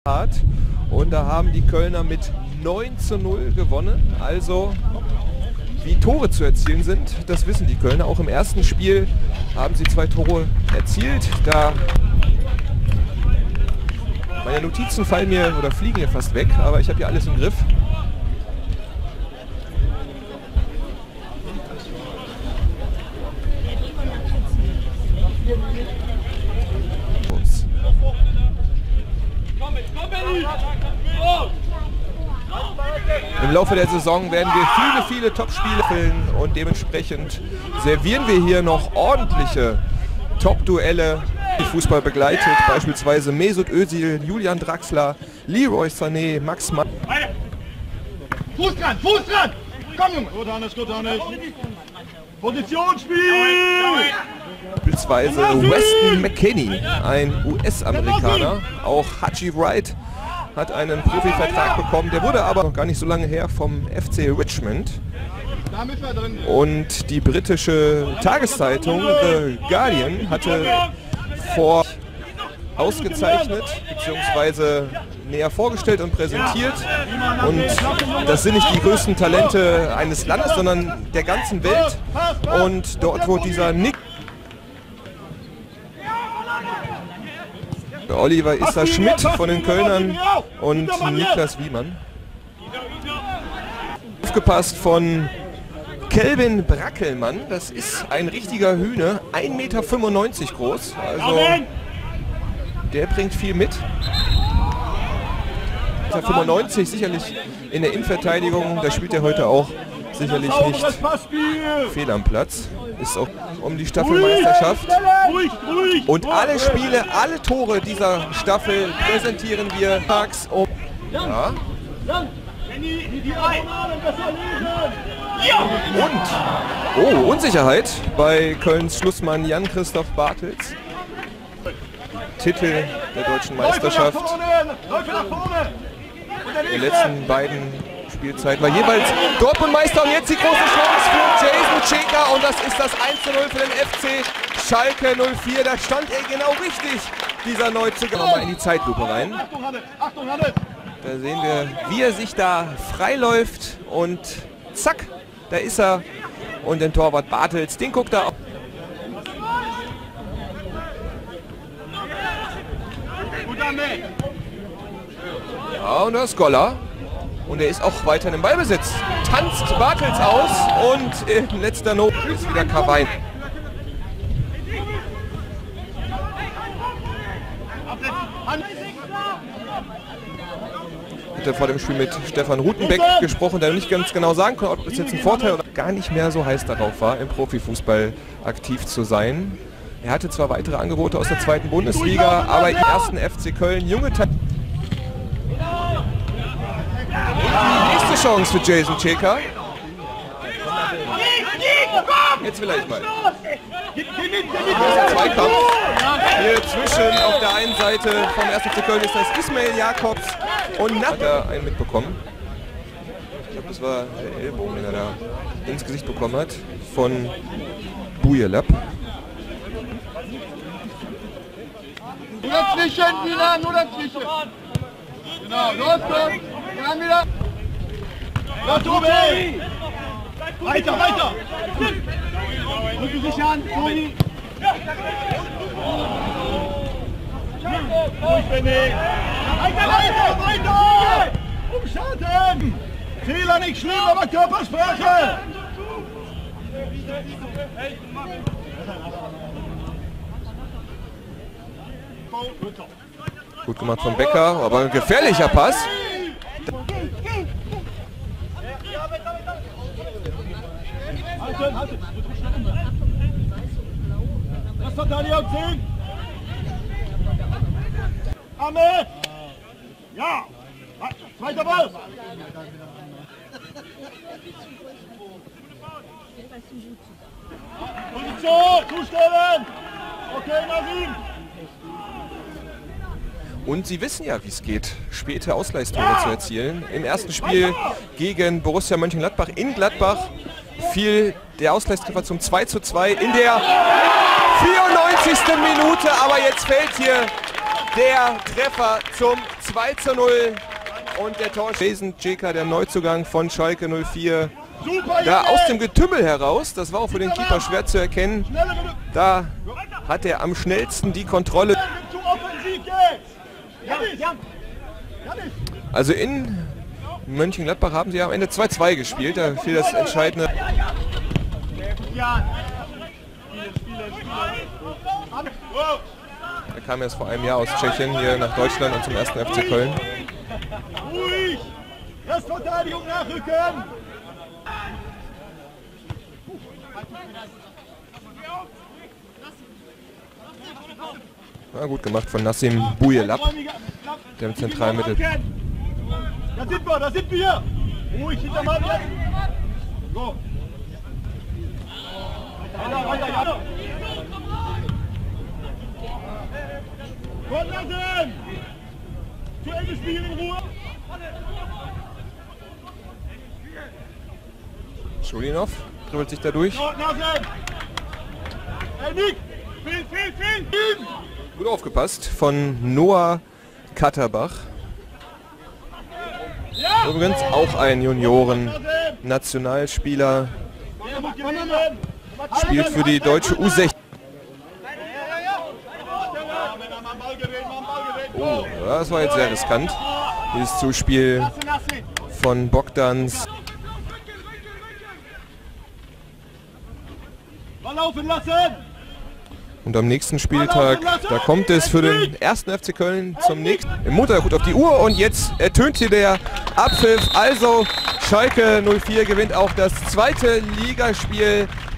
Und da haben die Kölner mit 9:0 gewonnen. Also wie Tore zu erzielen sind, das wissen die Kölner. Auch im ersten Spiel haben sie 2 Tore erzielt. Da meine Notizen fallen mir oder fliegen mir fast weg, aber ich habe hier alles im Griff. Im Laufe der Saison werden wir viele Top-Spiele filmen und dementsprechend servieren wir hier noch ordentliche Top-Duelle. Die Fußball begleitet, beispielsweise Mesut Özil, Julian Draxler, Leroy Sané, Max Mann. Fuß dran, Fuß dran! Komm Junge! Gut Hannes, gut Hannes! Positionsspiel! Beispielsweise Weston McKennie, ein US-Amerikaner, auch Haji Wright hat einen Profivertrag bekommen, der wurde aber noch gar nicht so lange her vom FC Richmond. Und die britische Tageszeitung The Guardian hatte vor ausgezeichnet bzw. näher vorgestellt und präsentiert. Und das sind nicht die größten Talente eines Landes, sondern der ganzen Welt. Und dort wurde dieser Oliver Isser-Schmidt von den Kölnern und Niklas Wiemann. Aufgepasst von Kelvin Brackelmann, das ist ein richtiger Hühne, 1,95 Meter groß, also der bringt viel mit. 1,95 Meter sicherlich in der Innenverteidigung, da spielt er heute auch sicherlich nicht fehl am Platz. Ist auch um die Staffelmeisterschaft. Und alle Spiele, alle Tore dieser Staffel präsentieren wir tags um. Ja. Und Unsicherheit bei Kölns Schlussmann Jan-Christoph Bartels. Titel der deutschen Meisterschaft. Die letzten beiden Spielzeit war jeweils Dortmund-Meister und jetzt die große Chance für Jason Checker und das ist das 1:0 für den FC Schalke 04. Da stand er genau richtig, dieser Neuzugänge. Nochmal in die Zeitlupe rein. Da sehen wir, wie er sich da freiläuft und zack, da ist er. Und den Torwart Bartels, den guckt er auch. Ja, und das ist Goller. Und er ist auch weiter im Ballbesitz. Tanzt Bartels aus und in letzter Not ist wieder Kawain. Ich hatte vor dem Spiel mit Stefan Rutenbeck gesprochen, der nicht ganz genau sagen konnte, ob das jetzt ein Vorteil oder gar nicht mehr so heiß darauf war, im Profifußball aktiv zu sein. Er hatte zwar weitere Angebote aus der 2. Bundesliga, aber im 1. FC Köln junge Talente. Die nächste Chance für Jason Checker. Jetzt vielleicht mal. Zweikampf. Hier zwischen auf der einen Seite vom 1. FC Köln ist das Ismail Jakobs und hat er einen mitbekommen. Ich glaube, das war der Ellbogen, den er da ins Gesicht bekommen hat von Bujelab. Nur dazwischen, Mina, nur dazwischen. Genau, los, los. Dann wieder. Ja, Tobi! Weiter, weiter! Rücken sich an, Tobi! Durchwendig! Weiter, weiter, weiter! Umschalten! Fehler nicht schlimm, aber Körpersprache! Gut gemacht von Becker, aber ein gefährlicher Pass. Das Verteidiger 10. Ahmed. Ja. Zweiter Ball. Position. Zustellen. Okay, Nasim. Und sie wissen ja, wie es geht, späte Ausgleichstore zu erzielen. Im ersten Spiel gegen Borussia Mönchengladbach in Gladbach fiel der Ausgleichstreffer zum 2:2 in der 94. Minute. Aber jetzt fällt hier der Treffer zum 2:0 und der Torschütze Jason Ceka, der Neuzugang von Schalke 04. Da aus dem Getümmel heraus, das war auch für den Keeper schwer zu erkennen, da hat er am schnellsten die Kontrolle. Also in Mönchengladbach haben sie am Ende 2:2 gespielt, da fiel das entscheidende. Er kam erst vor einem Jahr aus Tschechien hier nach Deutschland und zum ersten FC Köln. Ruhig! Restverteidigung nachrücken! Na, gut gemacht von Nassim Boujelab, der im zentralen Mittel. Da sind wir! Ruhig, hinter Mann jetzt! So! Weiter, ja! Gott lassen! Zu Ende spielen in Ruhe! Schulinov dribbelt sich da durch. Gut aufgepasst von Noah Katterbach. Übrigens auch ein Junioren-Nationalspieler. Spielt für die deutsche U16. Oh, das war jetzt sehr riskant. Dieses Zuspiel von Bogdans. Laufen lassen! Und am nächsten Spieltag, da kommt es für den ersten FC Köln zum nächsten. Im Montag gut auf die Uhr und jetzt ertönt hier der Abpfiff. Also Schalke 04 gewinnt auch das zweite Ligaspiel